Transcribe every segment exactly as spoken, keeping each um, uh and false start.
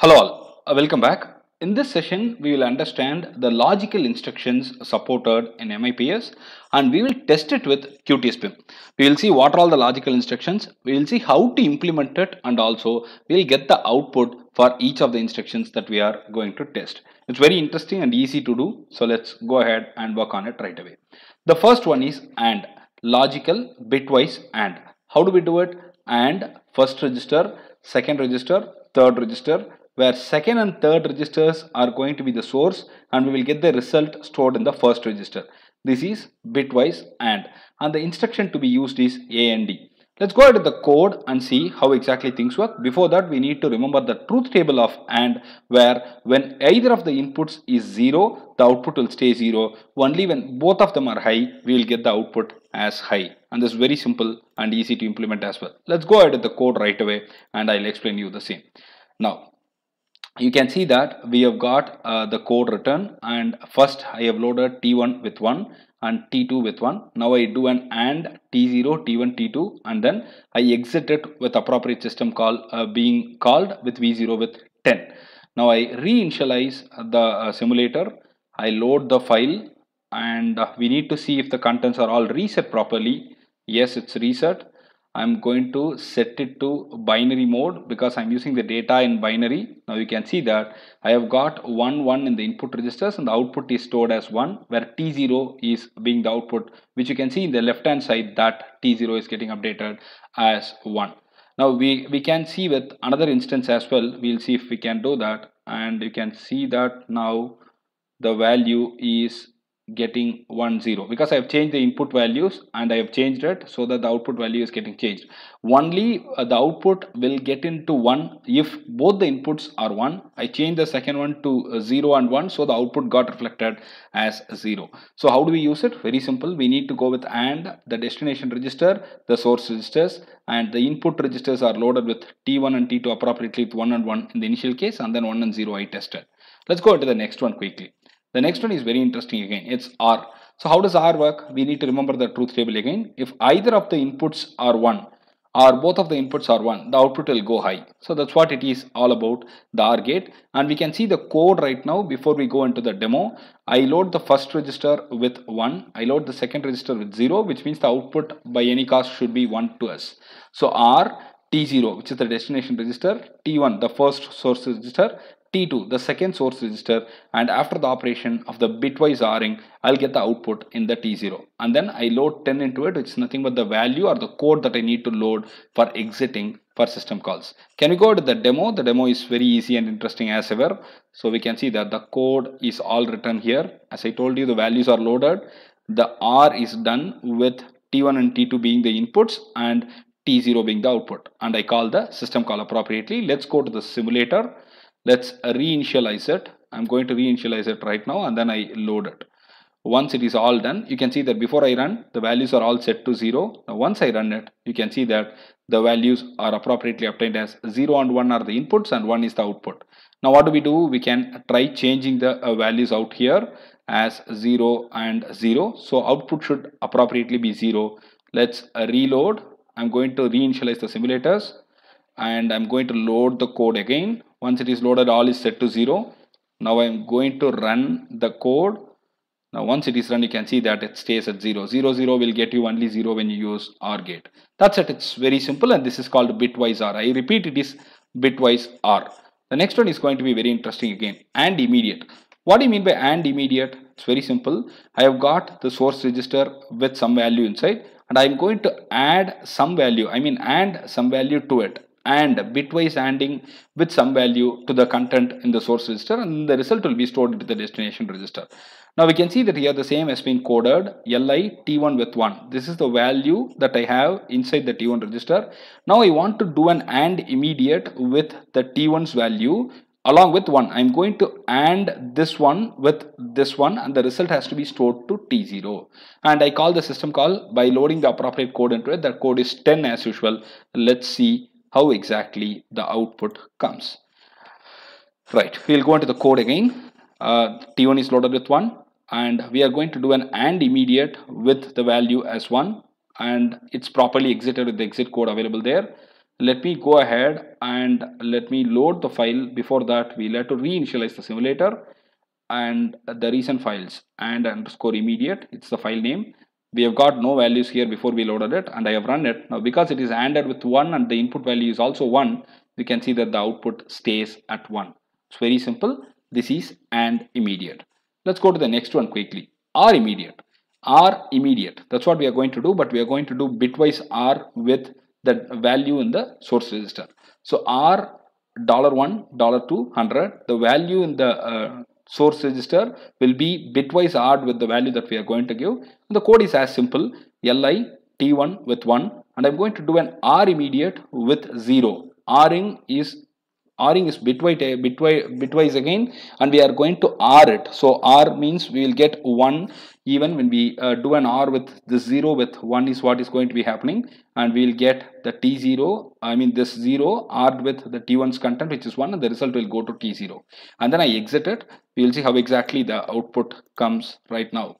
Hello all, uh, welcome back. In this session, we will understand the logical instructions supported in M I P S and we will test it with Q T S P I M. We will see what are all the logical instructions, we will see how to implement it, and also we will get the output for each of the instructions that we are going to test. It's very interesting and easy to do, so let's go ahead and work on it right away. The first one is AND, logical bitwise AND. How do we do it? AND first register, second register, third register, where second and third registers are going to be the source and we will get the result stored in the first register. This is bitwise AND, and the instruction to be used is A N D. Let's go into the code and see how exactly things work. Before that, we need to remember the truth table of AND, where when either of the inputs is zero, the output will stay zero. Only when both of them are high, we will get the output as high. And this is very simple and easy to implement as well. Let's go ahead with the code right away and I'll explain you the same. Now, you can see that we have got uh, the code written, and first I have loaded T one with one and T two with one. Now I do an AND T zero, T one, T two, and then I exit it with appropriate system call uh, being called with V zero with ten. Now I reinitialize the uh, simulator, I load the file, and uh, we need to see if the contents are all reset properly. Yes, it's reset. I'm going to set it to binary mode because I'm using the data in binary. Now you can see that I have got one one in the input registers and the output is stored as one, where T zero is being the output, which you can see in the left hand side that T zero is getting updated as one. Now we, we can see with another instance as well. We'll see if we can do that, and you can see that now the value is getting one zero because I have changed the input values and I have changed it so that the output value is getting changed. Only uh, the output will get into one if both the inputs are one. I changed the second one to uh, zero and one, so the output got reflected as zero. So how do we use it? Very simple. We need to go with AND, the destination register, the source registers, and the input registers are loaded with T one and T two appropriately with one and one in the initial case, and then one and zero I tested. Let's go into the next one quickly. The next one is very interesting again. It's O R. So how does O R work? We need to remember the truth table again. If either of the inputs are one or both of the inputs are one, the output will go high. So that's what it is all about, the O R gate. And we can see the code right now before we go into the demo. I load the first register with one. I load the second register with zero, which means the output by any cost should be one to us. So R T zero, which is the destination register, T one, the first source register, T two, the second source register, and after the operation of the bitwise ORing, I'll get the output in the T zero. And then I load ten into it, which is nothing but the value or the code that I need to load for exiting for system calls. Can we go to the demo? The demo is very easy and interesting as ever. So we can see that the code is all written here. As I told you, the values are loaded. The O R is done with T one and T two being the inputs and T zero being the output. And I call the system call appropriately. Let's go to the simulator. Let's reinitialize it. I'm going to reinitialize it right now and then I load it. Once it is all done, you can see that before I run, the values are all set to zero. Now once I run it, you can see that the values are appropriately obtained as zero and one are the inputs and one is the output. Now what do we do? We can try changing the uh, values out here as zero and zero. So output should appropriately be zero. Let's uh, reload. I'm going to reinitialize the simulators and I'm going to load the code again. Once it is loaded, all is set to zero. Now I'm going to run the code. Now once it is run, you can see that it stays at zero. zero, zero will get you only zero when you use O R gate. That's it. It's very simple, and this is called bitwise O R. I repeat, it is bitwise O R. The next one is going to be very interesting again. AND immediate. What do you mean by AND immediate? It's very simple. I have got the source register with some value inside, and I'm going to add some value. I mean add some value to it. And bitwise ANDing with some value to the content in the source register, and the result will be stored into the destination register. Now we can see that here the same has been coded, Li T one with one. This is the value that I have inside the T one register. Now I want to do an AND immediate with the T one's value along with one. I'm going to AND this one with this one, and the result has to be stored to T zero. And I call the system call by loading the appropriate code into it. That code is ten as usual. Let's see how exactly the output comes. Right, we'll go into the code again. Uh, T one is loaded with one, and we are going to do an AND immediate with the value as one, and it's properly exited with the exit code available there. Let me go ahead and let me load the file. Before that, we'll have to reinitialize the simulator and the recent files and underscore immediate. It's the file name. We have got no values here before we loaded it, and I have run it. Now, because it is ANDed with one and the input value is also one, we can see that the output stays at one. It's very simple. This is AND immediate. Let's go to the next one quickly. OR immediate. OR immediate. That's what we are going to do, but we are going to do bitwise OR with the value in the source register. So OR dollar one, dollar two, hundred. The value in the uh, source register will be bitwise O R'd with the value that we are going to give. And the code is as simple: li t one with one, and I'm going to do an OR immediate with zero. ORing is ORing is bitwise, bitwise, bitwise again, and we are going to OR it. So OR means we will get one even when we uh, do an OR with the zero with one is what is going to be happening, and we will get the T zero, I mean this zero OR'd with the T one's content, which is one, and the result will go to T zero. And then I exit it. We will see how exactly the output comes right now.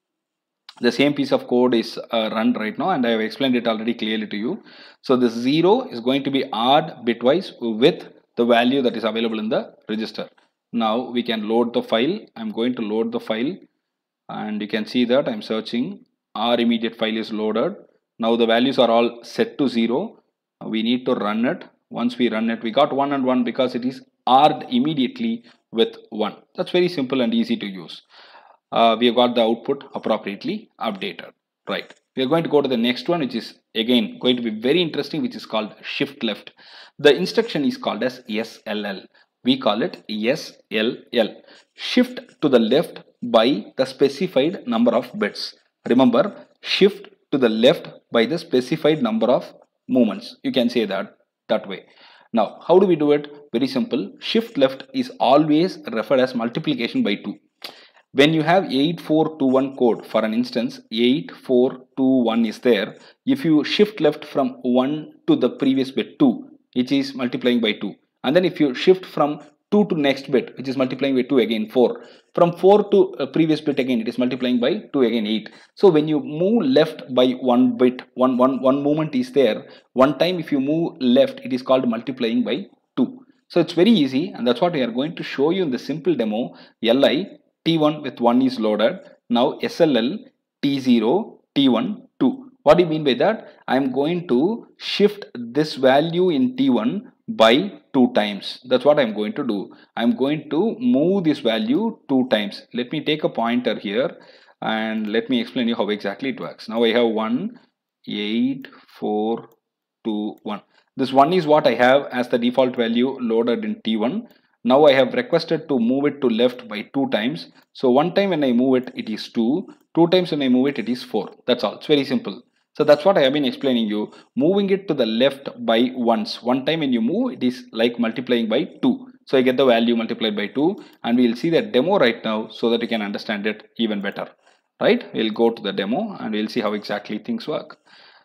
The same piece of code is uh, run right now, and I have explained it already clearly to you. So this zero is going to be OR'd bitwise with the value that is available in the register. Now we can load the file. I'm going to load the file, and you can see that I'm searching. Our immediate file is loaded. Now the values are all set to zero. We need to run it. Once we run it, we got one and one because it is OR'd immediately with one. That's very simple and easy to use. Uh, we have got the output appropriately updated. Right. We are going to go to the next one, which is again going to be very interesting, which is called shift left. The instruction is called as S L L. We call it S L L. Shift to the left by the specified number of bits. Remember, shift to the left by the specified number of movements. You can say that that way. Now, how do we do it? Very simple. Shift left is always referred as multiplication by two. When you have eight four two one code, for an instance, eight four two one is there. If you shift left from one to the previous bit two, it is multiplying by two. And then if you shift from two to next bit, which is multiplying by two again, four. From four to a previous bit again, it is multiplying by two again, eight. So when you move left by one bit, one, one, one movement is there. One time if you move left, it is called multiplying by two. So it's very easy, and that's what we are going to show you in the simple demo. Li T one with one is loaded. Now S L L T zero T one two. What do you mean by that? I am going to shift this value in T one by two times. That's what I'm going to do. I'm going to move this value two times. Let me take a pointer here and let me explain you how exactly it works. Now I have one, eight, four, two, one. This one is what I have as the default value loaded in T one. Now I have requested to move it to left by two times. So one time when I move it, it is two. Two times when I move it, it is four. That's all. It's very simple. So that's what I have been explaining you. Moving it to the left by once. One time when you move, it is like multiplying by two. So I get the value multiplied by two, and we'll see the demo right now so that you can understand it even better. Right? We'll go to the demo and we'll see how exactly things work.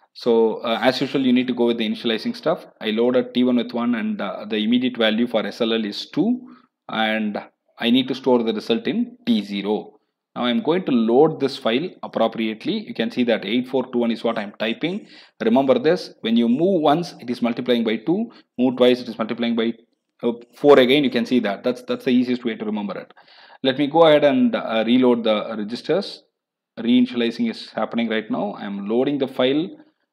So uh, as usual, you need to go with the initializing stuff. I loaded T one with one, and uh, the immediate value for S L L is two, and I need to store the result in T zero. Now I'm going to load this file appropriately. You can see that eight four two one is what I'm typing. Remember this, when you move once, it is multiplying by two, move twice, it is multiplying by uh, four again. You can see that. That's, that's the easiest way to remember it. Let me go ahead and uh, reload the registers. Reinitializing is happening right now. I'm loading the file.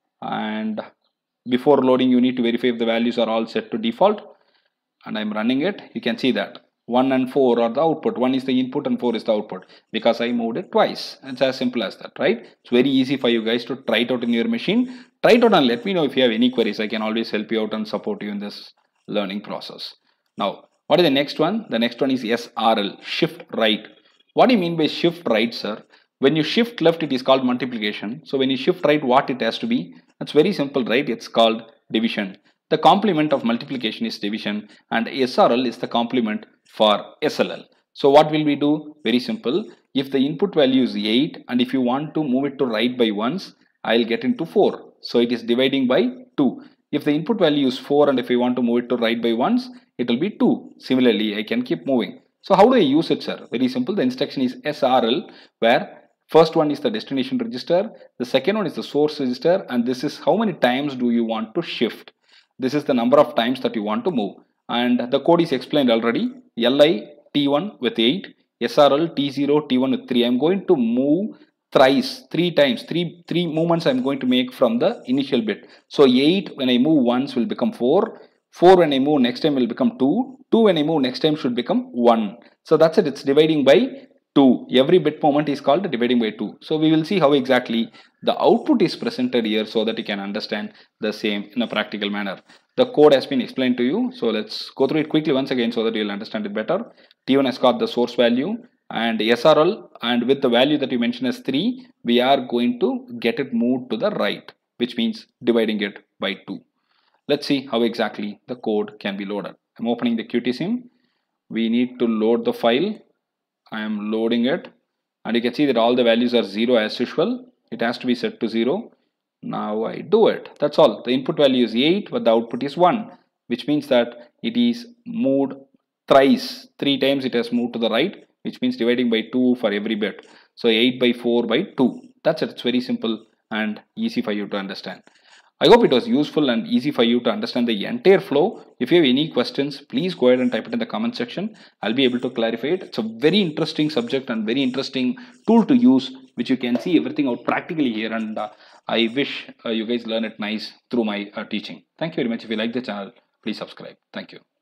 And before loading, you need to verify if the values are all set to default, and I'm running it. You can see that one and four are the output. One is the input and four is the output because I moved it twice. It's as simple as that, right? It's very easy for you guys to try it out in your machine. Try it out and let me know if you have any queries. I can always help you out and support you in this learning process. Now, what is the next one? The next one is S R L, shift right. What do you mean by shift right, sir? When you shift left, it is called multiplication. So when you shift right, what it has to be? It's very simple, right? It's called division. The complement of multiplication is division, and S R L is the complement for S L L. So what will we do? Very simple. If the input value is eight, and if you want to move it to right by ones, I'll get into four. So it is dividing by two. If the input value is four, and if you want to move it to right by ones, it will be two. Similarly, I can keep moving. So how do I use it, sir? Very simple. The instruction is S R L, where first one is the destination register, the second one is the source register, and this is how many times do you want to shift. This is the number of times that you want to move. And the code is explained already. L I T one with eight, S R L T zero T one with three. I'm going to move thrice, three times, three, three movements I'm going to make from the initial bit. So eight when I move once will become four. four when I move next time will become two. two when I move next time should become one. So that's it. It's dividing by two. Every bit moment is called dividing by two. So we will see how exactly the output is presented here so that you can understand the same in a practical manner. The code has been explained to you. So let's go through it quickly once again so that you'll understand it better. T one has got the source value and S R L, and with the value that you mentioned as three, we are going to get it moved to the right, which means dividing it by two. Let's see how exactly the code can be loaded. I'm opening the QtSim. We need to load the file. I am loading it, and you can see that all the values are zero as usual. It has to be set to zero. Now I do it. That's all. The input value is eight, but the output is one, which means that it is moved thrice. Three times it has moved to the right, which means dividing by two for every bit. So eight by four by two. That's it. It's very simple and easy for you to understand. I hope it was useful and easy for you to understand the entire flow. If you have any questions, please go ahead and type it in the comment section. I'll be able to clarify it. It's a very interesting subject and very interesting tool to use, which you can see everything out practically here. And uh, I wish uh, you guys learn it nice through my uh, teaching. Thank you very much. If you like the channel, please subscribe. Thank you.